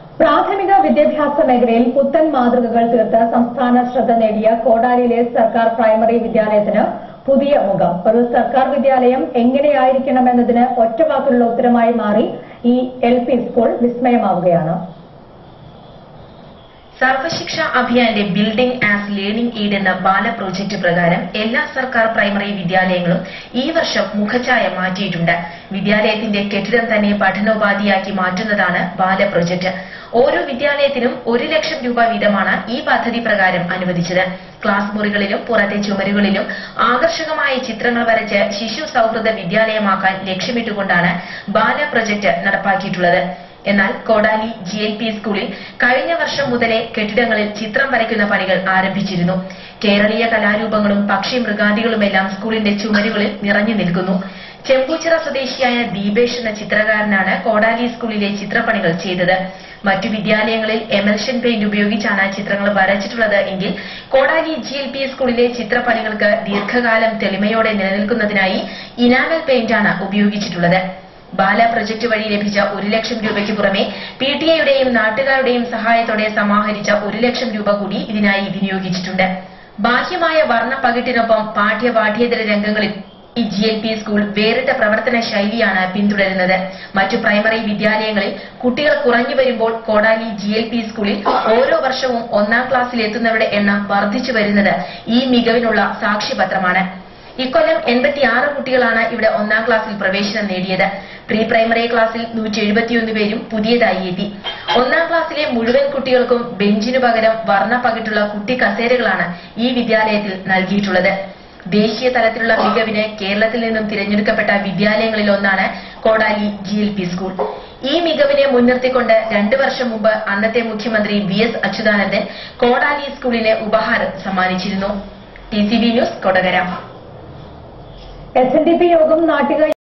പ്രാഥമിക വിദ്യാഭ്യാസ മേഖലയിൽ പുത്തൻ മാതൃകകൾ തീർത്ത് സംസ്ഥാന ശ്രദ്ധ നേടിയ കോടാലിയിലെ സർക്കാർ പ്രൈമറി വിദ്യാലയത്തിന് പുതിയ മുഖം. ഒരു സർക്കാർ വിദ്യാലയം എങ്ങനെയായിരിക്കണമെന്നതിന് ഒറ്റവാക്കിലുള്ള ഉത്തരമായി മാറി ഈ LP സ്കൂൾ വിസ്മയമാവുകയാണ്. സർവശിക്ഷ അഭിയാന്റെ ബിൽഡിംഗ് ആസ് ലേണിംഗ് എയ്ഡ് എന്ന ബാല പ്രോജക്ട് പ്രകാരം എല്ലാ സർക്കാർ പ്രൈമറി വിദ്യാലയങ്ങളും ഈ വർഷം മുഖഛായ മാറ്റിയിട്ടുണ്ട്. വിദ്യാലയത്തിന്റെ കെട്ടിടം തന്നെ പഠനോപാധിയാക്കി മാറ്റുന്നതാണ് ബാല പ്രോജക്ട്. ഓരോ വിദ്യാലയത്തിനും 1 ലക്ഷം രൂപ വീതമാണ് ഈ പദ്ധതി പ്രകാരം അനുവദിച്ചത്. ക്ലാസ് മുറികളിലും പുറത്തെ ചുമരുകളിലും ആകർഷകമായ ചിത്രങ്ങൾ വരച്ച് ശിശു സൌഹൃദ വിദ്യാലയമാക്കാൻ ലക്ഷ്യമിട്ടുകൊണ്ടാണ് ബാല പ്രോജക്ട് നടപ്പാക്കിയിട്ടുള്ളത്. എന്നാൽ കോടാലി GLP സ്കൂളിൽ കഴിഞ്ഞ വർഷം മുതലേ കെട്ടിടങ്ങളിൽ ചിത്രം വരയ്ക്കുന്ന പണികൾ ആരംഭിച്ചിരുന്നു. കേരളീയ കലാരൂപങ്ങളും പക്ഷി മൃഗാദികളുമെല്ലാം സ്കൂളിന്റെ ചുമരുകളിൽ നിറഞ്ഞു നിൽക്കുന്നു. ചെമ്പൂച്ചിറ സ്വദേശിയായ ദീപേഷ് എന്ന ചിത്രകാരനാണ് കോടാലി സ്കൂളിലെ ചിത്രപ്പണികൾ ചെയ്തത്. മറ്റു വിദ്യാലയങ്ങളിൽ എമൽഷൻ പെയിന്റ് ഉപയോഗിച്ചാണ് ചിത്രങ്ങൾ വരച്ചിട്ടുള്ളത് എങ്കിൽ കോടാലി GLP സ്കൂളിലെ ചിത്രപ്പണികൾക്ക് ദീർഘകാലം തെളിമയോടെ നിലനിൽക്കുന്നതിനായി ഇനാമൽ പെയിന്റാണ് ഉപയോഗിച്ചിട്ടുള്ളത്. ബാല പ്രൊജക്ട് വഴി ലഭിച്ച 1 ലക്ഷം രൂപയ്ക്ക് പുറമെ PTA-യുടെയും നാട്ടുകാരുടെയും സഹായത്തോടെ സമാഹരിച്ച 1 ലക്ഷം രൂപ കൂടി ഇതിനായി വിനിയോഗിച്ചിട്ടുണ്ട്. ബാഹ്യമായ വർണ്ണപ്പകിട്ടിനൊപ്പം പാഠ്യേതര രംഗങ്ങളിൽ ഈ GLP സ്കൂൾ വേറിട്ട പ്രവർത്തന ശൈലിയാണ് പിന്തുടരുന്നത്. മറ്റു പ്രൈമറി വിദ്യാലയങ്ങളിൽ കുട്ടികൾ കുറഞ്ഞു വരുമ്പോൾ കോടാലി GLP സ്കൂളിൽ ഓരോ വർഷവും 1ാം ക്ലാസ്സിൽ എത്തുന്നവരുടെ എണ്ണം വർദ്ധിച്ചു വരുന്നത് ഈ മികവിനുള്ള സാക്ഷ്യപത്രമാണ്. ഇക്കൊല്ലം 86 കുട്ടികളാണ് ഇവിടെ 1ാം ക്ലാസ്സിൽ പ്രവേശനം നേടിയത്. പ്രീ പ്രൈമറി ക്ലാസ്സിൽ 171 പേരും പുതിയതായി എത്തി. 1ാം ക്ലാസ്സിലെ മുഴുവൻ കുട്ടികൾക്കും ബെഞ്ചിനു പകരം വർണ്ണപ്പകിട്ടുള്ള കുട്ടി കസേരകളാണ് ഈ വിദ്യാലയത്തിൽ നൽകിയിട്ടുള്ളത്. ദേശീയ തലത്തിലുള്ള മികവിന് കേരളത്തിൽ നിന്നും തിരഞ്ഞെടുക്കപ്പെട്ട വിദ്യാലയങ്ങളിൽ ഒന്നാണ് കോടാലി GLP സ്കൂൾ. ഈ മികവിനെ മുൻനിർത്തിക്കൊണ്ട് 2 വർഷം മുമ്പ് അന്നത്തെ മുഖ്യമന്ത്രി VS അച്യുതാനന്ദൻ കോടാലി സ്കൂളിന് ഉപഹാരം സമ്മാനിച്ചിരുന്നു. TCB news, Kodakara. SNDP യോഗം നാട്ടിക